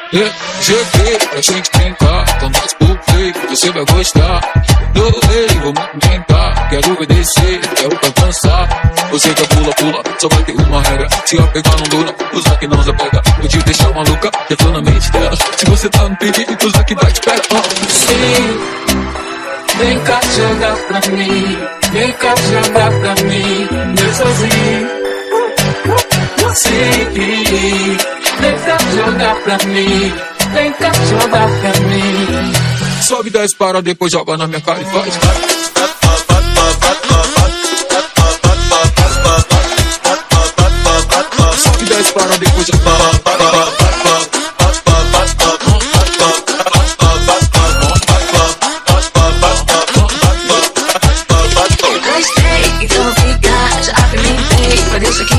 Cheguei pra gente brincar, com mais por play, você vai gostar. No rei, vamos tentar, quero obedecer, quero avançar. Você quer pula, pula, só vai ter uma regra. Se apegar não dura, usa que não se apega. Vou te deixar maluca, já tô na mente dela. Se você tá no perigo, usa que vai te pegar. Sim, vem cá jogar pra mim, vem cá jogar pra mim, eu sozinho. Sim, vem cá jogar pra mim, vem cá jogar pra mim. Sobe 10 para, depois joga na minha cara e faz. Sobe 10 para, depois joga. Gostei, então fica, já apimentei, por isso que